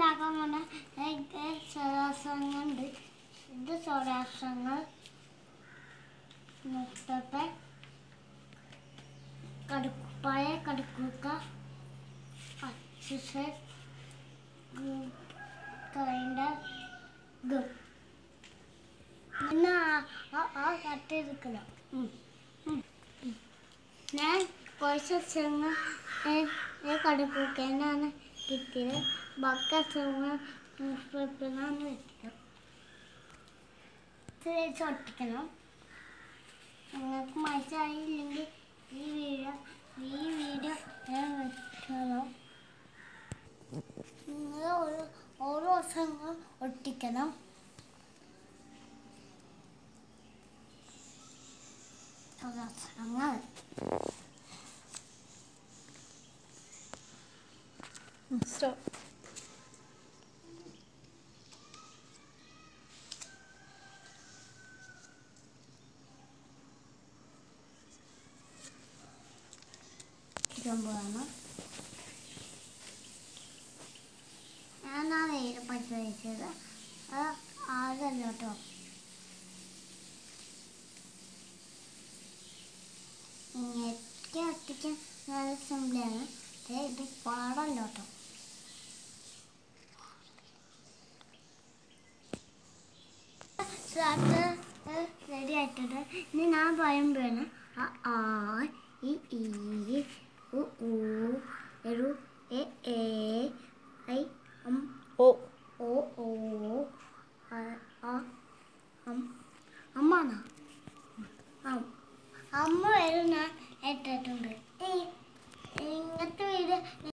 ഉണ്ടാക്കാൻ പോകുന്ന സ്വരാസങ്ങളുണ്ട്. ഇത് സ്വരാസങ്ങൾ മുട്ടത്തെ പഴയ കടുക്ക അച്ഛ ഗ്രൈൻഡർ പിന്നെ ആ കട്ടെടുക്കണം. ഞാൻ കുറച്ച് ചെങ്ങ കടുക്കാനാണ് കിട്ടിയത്. ബാക്കി ചെങ്ങ വെച്ചിട്ട് ഒട്ടിക്കണം. നിങ്ങൾക്ക് മനസ്സിലായില്ലെങ്കിൽ ഈ വീഡിയോ വെക്കണം. നിങ്ങൾ ഓരോ ദിവസങ്ങൾ ഒട്ടിക്കണം. Stop. ഞാനാണ് പരിശോധിച്ചത്. അത് ആകല്ല കേട്ടോ. ഇങ്ങനെ ഒട്ടിക്കാൻ നല്ല സിമ്പിളാണ്. ഇത് പാടല്ല കേട്ടോ. റെഡി ആയിട്ടുണ്ട്. ഇനി ഞാൻ പറയുമ്പോഴാണ് ആ ഇ ഉ എ ഐ O അമ്മ അമ്മ വരും ഞാൻ ഇട്ടിട്ടുണ്ട്. ഇങ്ങനത്തെ വീഡിയോ